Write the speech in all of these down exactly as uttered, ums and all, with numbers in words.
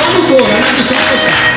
no corpo, né? De certo.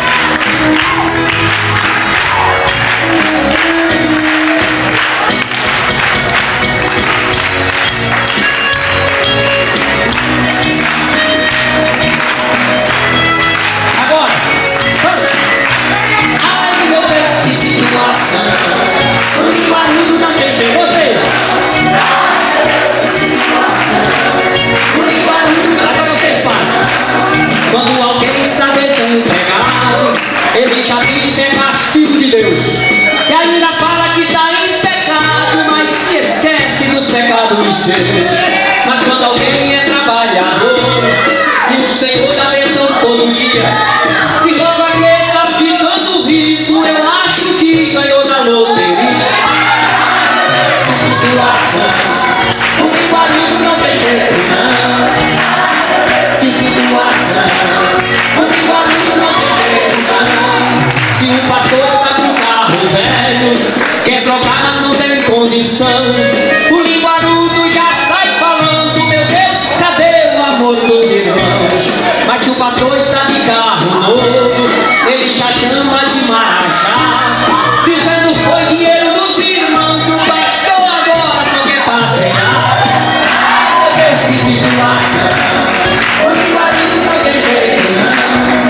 Ele já diz é castigo de Deus. E ainda fala que está em pecado, mas se esquece dos pecados seus. Mas quando alguém é trabalhador e o Senhor dá bênção todo dia, e logo aquele tá ficando rico, eu acho que ganhou na loteria. Que situação, o barulho não tem jeito não. Que situação, o barulho não tem jeito não. Se o pastor está com o carro velho, quer trocar mas não tem condição, o linguarudo já sai falando, meu Deus, cadê o amor dos irmãos? Mas se o pastor está de carro novo, ele já chama de marachá, dizendo foi dinheiro dos irmãos, o pastor agora só quer passear. Meu Deus, que situação, o linguarudo não tem jeito não.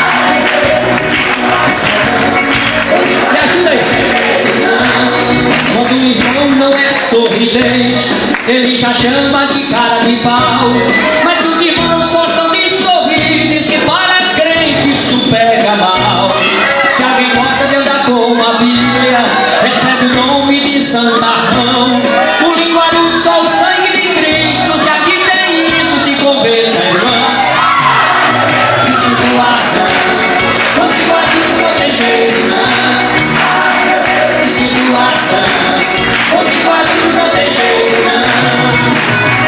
Me ajuda aí. Quando o irmão não é sorridente, ele já chama de cara de pau. Mas os irmãos gostam de sorrir, diz que para crente isso pega mal. Se alguém gosta de andar com a Bíblia, recebe o nome de santarrão. O linguarudo só o sangue de Cristo, se aqui tem isso, se converta, irmão. Que situação, o linguarudo não tem jeito não. Que situação, o linguarudo não tem jeito não.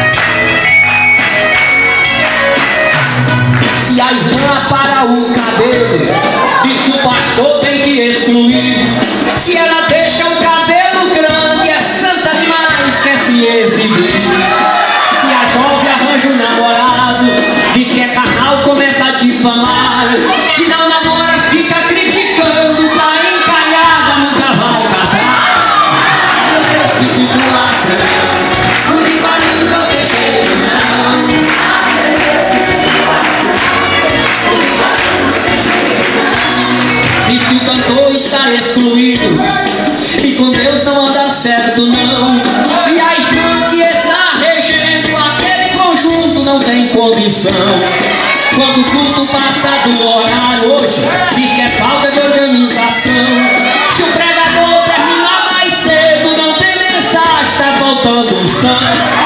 Se a irmã para o cabelo, diz que o pastor tem que excluir. Se ela deixa o cabelo grande, é santa demais, quer se exibir. Se a jovem arranja um namorado, diz que é carnal, começa a difamar. Se não namora, fica criticando, tá encalhada, nunca vai casar. Meu Deus, que situação, o linguarudo não tem jeito não. Meu Deus, que situação, o linguarudo não tem jeito não. Diz que o cantor está excluído e com Deus não anda certo não. E a irmã que está regendo aquele conjunto não tem condição. Quando o culto passa do horário hoje, diz que é falta de organização. Se o pregador terminar mais cedo, não tem mensagem, tá faltando um santo.